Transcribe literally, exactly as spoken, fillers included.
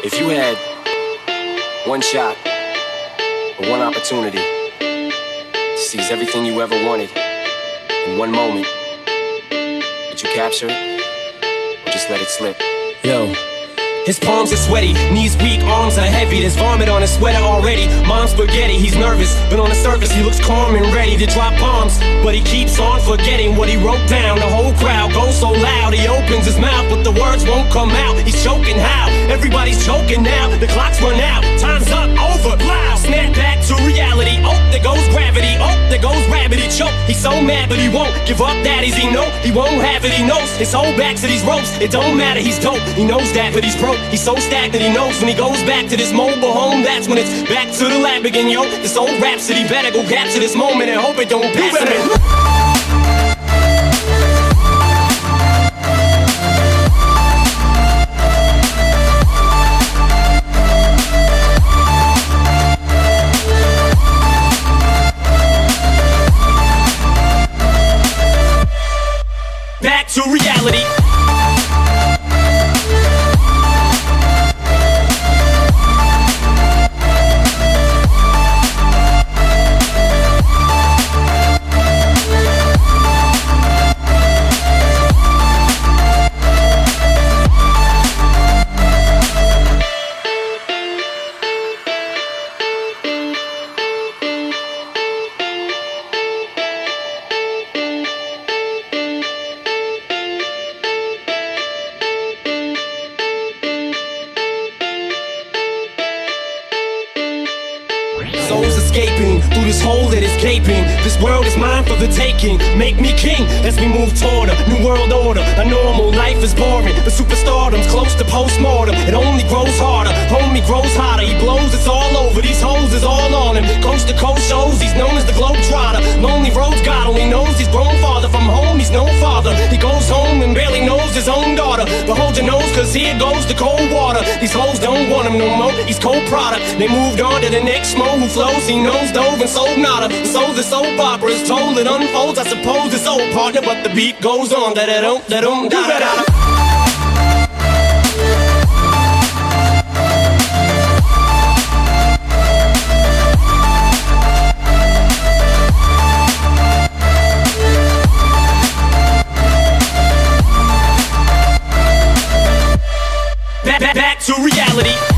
If you had one shot or one opportunity to seize everything you ever wanted in one moment, would you capture it or just let it slip? Yo. His palms are sweaty, knees weak, arms are heavy. There's vomit on his sweater already. Mom's spaghetti, he's nervous, but on the surface he looks calm and ready to drop bombs. But he keeps on forgetting what he wrote down. The whole crowd goes so loud, he opens his mouth, but the words won't come out. He's choking how? Everybody's choking now. The clock's run out, time's up, over, loud. Snap back to reality. Oh, there goes gravity. Oh, there goes rabbit. He choke. He's so mad, but he won't give up. Daddies, he know he won't have it. He knows his whole back to these ropes. It don't matter, he's dope. He knows that, but he's broke. He's so stagnant, he knows when he goes back to this mobile home, that's when it's back to the lab again, yo. This old rhapsody better go capture this moment and hope it don't pass him. Back to reality. Souls escaping through this hole that is gaping. This world is mine for the taking. Make me king as we move toward a new world order. A normal life is boring, but superstardom's close to postmortem. It only grows harder, homie grows hotter. He blows, it's all over. These hoes is all on him. Coast to coast shows, he's known as the Globetrotter. Lonely roads, God only knows he's grown farther from home. He's no father. He goes home and barely knows his own daughter. But hold your nose, cause here goes the cold water. These hoes don't want him no more. He's cold product. They moved on to the next mo who flows. He knows dove and sold nada. So the soap opera is told, it unfolds. I suppose it's old partner, but the beat goes on. Da da dum da dum da da da. Back, back, back to reality.